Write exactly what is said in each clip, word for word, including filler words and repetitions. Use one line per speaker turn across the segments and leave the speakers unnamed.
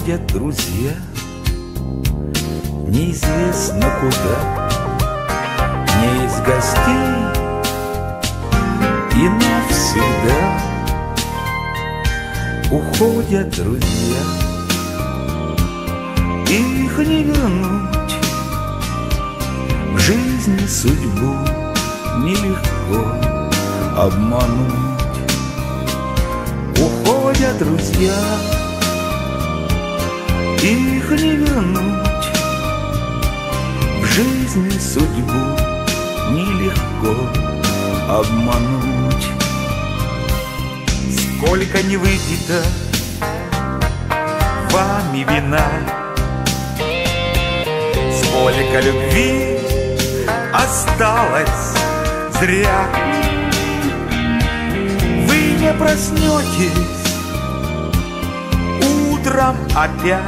Уходят друзья неизвестно куда, не из гостей и навсегда. Уходят друзья, их не вернуть. В жизни судьбу нелегко обмануть. Уходят друзья, их не вернуть. В жизни судьбу нелегко обмануть. Сколько не выпито вами вина, сколько любви осталось зря. Вы не проснетесь утром опять.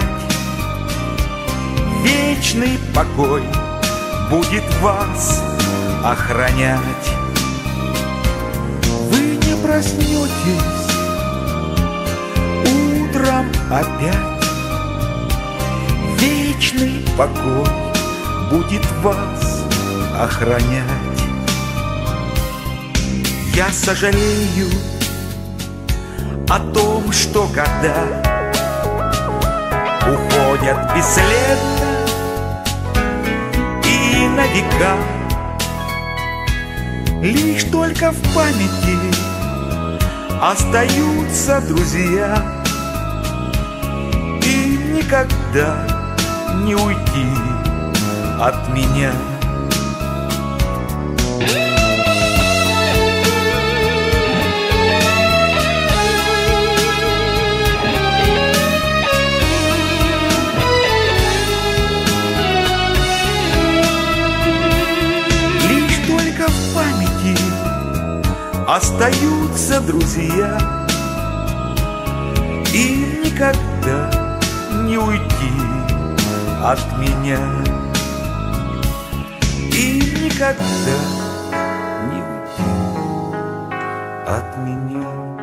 Вечный покой будет вас охранять. Вы не проснетесь утром опять. Вечный покой будет вас охранять. Я сожалею о том, что года уходят бесследно и на века. Лишь только в памяти остаются друзья. Им никогда не уйти от меня. Лишь только в памяти остаются друзья. Им никогда не уйти от меня. И никогда не уйти от меня.